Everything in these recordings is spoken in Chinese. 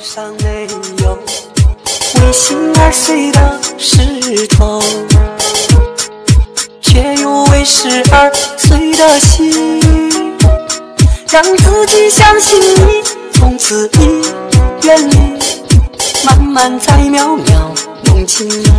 上没有为心而碎的石头，却有为事而碎的心。让自己相信你，从此已远离，慢慢在渺渺梦境里。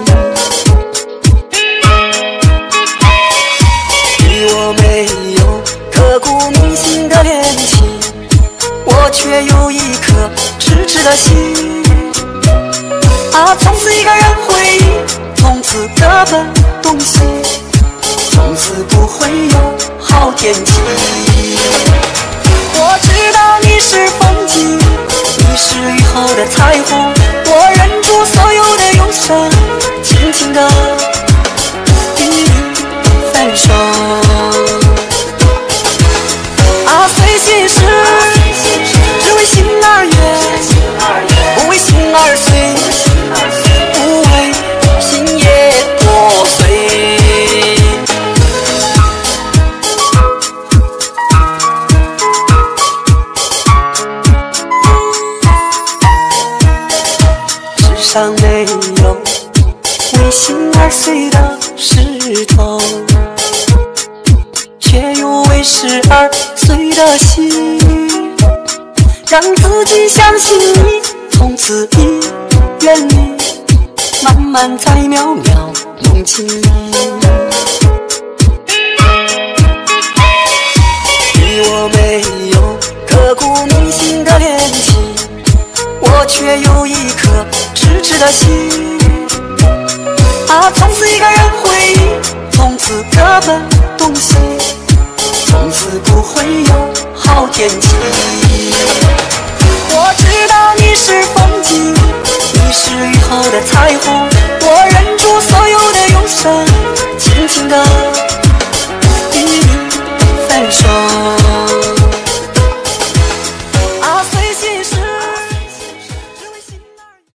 你我没有刻骨铭心的恋情，我却有一颗痴痴的心。啊，从此一个人回忆，从此各奔东西，从此不会有好天气。我知道你是风景，你是雨后的彩虹，我忍住所有的忧伤，轻轻地与你分手。啊，随心事，只为心而悦，不为心而碎，不为心也破碎。世上没有为心而碎的石头，却有为事而碎的心。让自己相信你，从此已远离，慢慢在渺渺梦境里。你我没有刻骨铭心的恋情，我却有一颗痴痴的心。啊，从此一个人回忆，从此各奔东西，从此不会有好天气。我知道你是风景，你是雨后的彩虹，